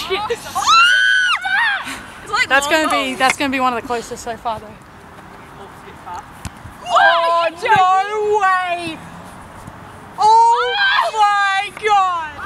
Like that's gonna be one of the closest so far though. Oh, no way! Oh my god!